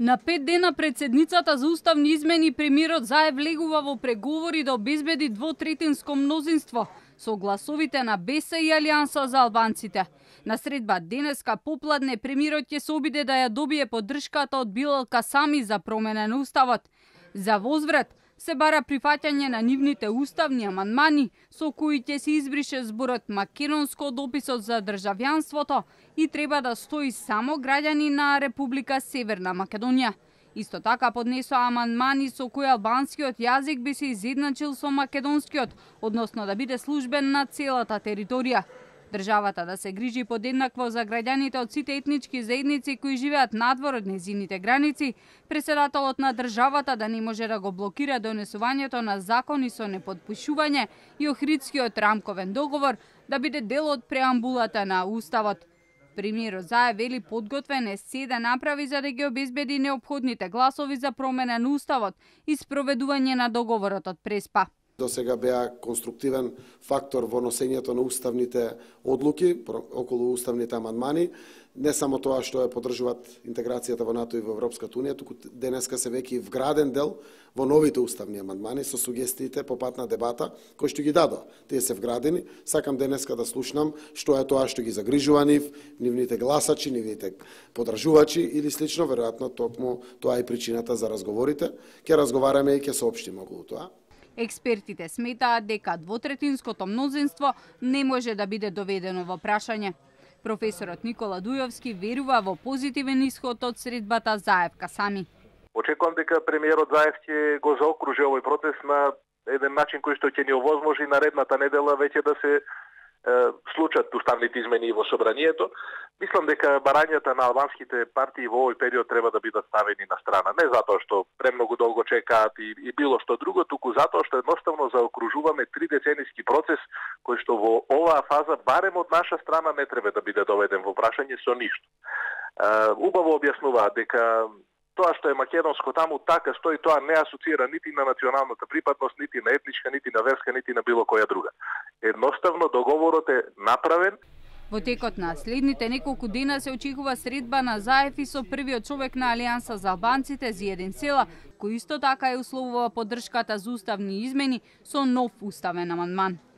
На 5 дена председницата за уставни измени премиерот Заев влегува во преговори да обезбеди двотретинско мнозинство со гласовите на БЕС и Алијанса за албанците. На средба денеска попладне премиерот ќе се обиде да ја добие поддршката од Билал Касами за промена на уставот. За возврат се бара прифаќање на нивните уставни амандмани со кои ќе се избрише зборот македонско од описот за државјанството и треба да стои само граѓани на Република Северна Македонија. Исто така поднесоа амандмани со кои албанскиот јазик би се изедначил со македонскиот, односно да биде службен на целата територија. Државата да се грижи подеднакво за граѓаните од сите етнички заедници кои живеат надвор од незините граници, претседателот на државата да не може да го блокира донесувањето на закони со неподпишување и Охридскиот рамковен договор да биде дел од преамбулата на уставот. Премиерот Заев вели подготвен е се да направи за да ги обезбеди неопходните гласови за промена на уставот и спроведување на договорот од Преспа. До сега беа конструктивен фактор во носењето на уставните одлуки околу уставните амандмани. Не само тоа што ја поддржуваат интеграцијата во НАТО и во Европската унија, туку денеска се веќе и вграден дел во новите уставни амандмани со сугестиите по пат на дебата кои што ги дадоа. Тие се вградени. Сакам денеска да слушнам што е тоа што ги загрижува нивните гласачи, нивните поддржувачи или слично, веројатно токму тоа е причината за разговорите. Ќе разговараме и ќе соопштиме околу тоа. Експертите сметаат дека двотретинското мнозинство не може да биде доведено во прашање. Професорот Никола Дујовски верува во позитивен исход од средбата Заев-Касами. Очекувам дека премиерот Заев ќе го заокружи овој процес на еден начин кој што ќе ни овозможи наредната недела веќе да се случат уставните измени во собранието. Мислам дека барањата на албанските партии во овој период треба да бидат ставени на страна. Не затоа што премногу долго чекаат и било што друго, туку затоа што едноставно заокружуваме 3-деценијски процес кој што во оваа фаза, барем од наша страна, не треба да биде доведен во прашање со ништо. Убаво објаснуваат дека тоа што е македонско таму така стои, тоа не асоцира нити на националната припадност, нити на етничка, нити на верска, нити на било која друга. Едноставно договорот е направен. Во текот на следните неколку дена се очекува средба на Заев и со првиот човек на Алијанса за албанците Зиедин Села, кој исто така е условува поддршката за уставни измени со нов уставен амандман.